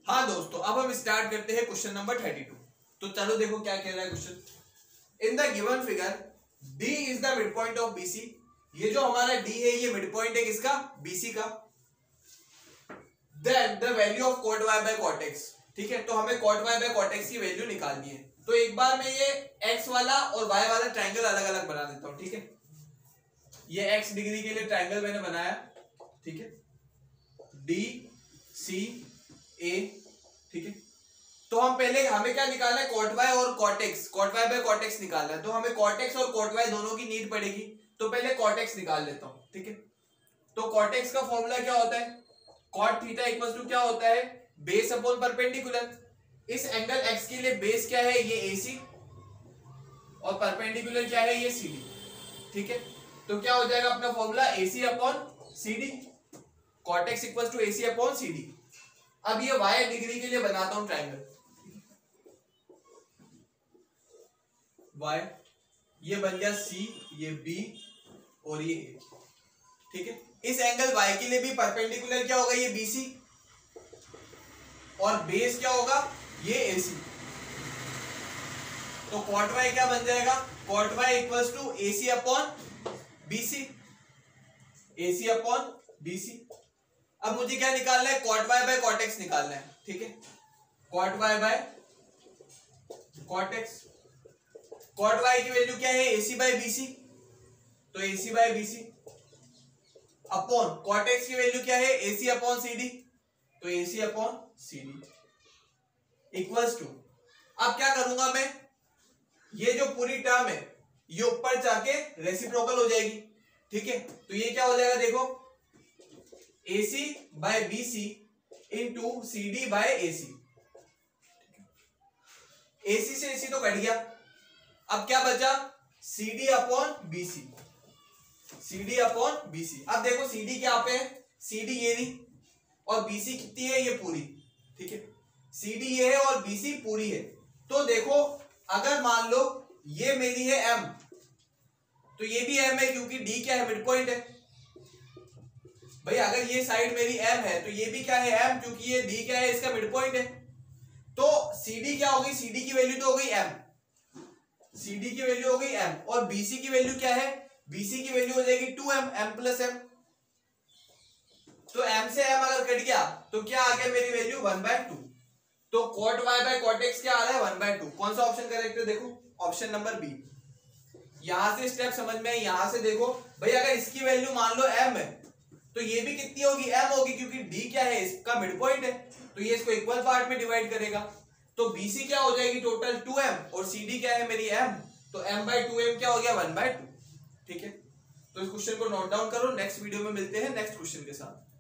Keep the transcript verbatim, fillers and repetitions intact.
हाँ दोस्तों, अब हम स्टार्ट करते हैं क्वेश्चन नंबर थर्टी टू। तो चलो देखो क्या कह रहा है question. In the given figure D is the midpoint of B C। ये जो हमारा D है ये मिड पॉइंट है किसका? B C का। Then the value of cot y by cot x। ठीक है, तो हमें cot y by cot x की वैल्यू निकालनी है। तो एक बार मैं ये x वाला और y वाला ट्रायंगल अलग अलग बना देता हूं। ठीक है, ये x डिग्री के लिए ट्रायंगल मैंने बनाया। ठीक है, D C A। ठीक है, तो हम पहले हमें क्या निकालना है? cot y और cot x। cot y by cot x निकालना है, तो हमें cot x और cot y दोनों की नीड पड़ेगी। तो पहले cot x निकाल लेता हूं। ठीक है, तो cot x का फॉर्मूला क्या होता है? cot थीटा इक्वल टू क्या होता है? Base upon perpendicular. इस एंगल x के लिए बेस क्या है? ये A C और परपेंडिकुलर क्या है? ये C D। ठीक है, तो क्या हो जाएगा अपना formula? A C upon C D। cot x equal to A C upon C D। अब ये y डिग्री के लिए बनाता हूं ट्रायंगल। y ये बन गया C, ये B और ये A। ठीक है, इस एंगल y के लिए भी परपेंडिकुलर क्या होगा? ये B C और बेस क्या होगा? ये A C। तो cot y क्या बन जाएगा? cot y equal to A C upon B C। A C upon B C। अब मुझे क्या निकालना है? cot y by cot x निकालना है। ठीक है, cot y by cot x। cot y की वैल्यू क्या है? A C by B C। तो A C by B C upon cot x की वैल्यू क्या है? A C upon C D। तो A C upon C D equals to, अब क्या करूंगा मैं? ये जो पूरी टर्म है ये ऊपर जाके रेसिप्रोकल हो जाएगी। ठीक है, तो ये क्या हो जाएगा? देखो A C by B C into C D by A C। A C से A C तो कट गया, अब क्या बचा? C D upon B C। C D upon B C। अब देखो C D क्या पे है? C D ये नहीं और B C कितनी है? ये पूरी। ठीक है, C D ये है और B C पूरी है। तो देखो अगर मान लो ये मेरी है M, तो ये भी M है क्योंकि D क्या है? मिड पॉइंट है। भाई अगर ये साइड मेरी M है तो ये भी क्या है? M, क्योंकि ये D क्या है? इसका मिड पॉइंट है। तो C D क्या होगी? C D की वैल्यू तो हो गई M। C D की वैल्यू हो गई M और B C की वैल्यू क्या है? B C की वैल्यू हो जाएगी two M, M plus M। तो M से M अगर कट गया तो क्या आ गया मेरी वैल्यू? One by two. तो cot y by cot x क्या आ रहा है? One by two. कौन सा ऑप्शन करेक्ट है? देखो ऑप्शन नंबर बी। यहां से स्टेप समझ में, यहां से देखो भाई अगर इसकी वैल्यू मान लो M है तो ये भी कितनी होगी? M होगी, क्योंकि D क्या है? इसका मिड पॉइंट है। तो ये इसको इक्वल पार्ट में डिवाइड करेगा। तो B C क्या हो जाएगी? टोटल टू M और C D क्या है मेरी? M। तो M बाय टू M क्या हो गया? One by two. ठीक है, तो इस क्वेश्चन को नोट डाउन करो। नेक्स्ट वीडियो में मिलते हैं नेक्स्ट क्वेश्चन के साथ।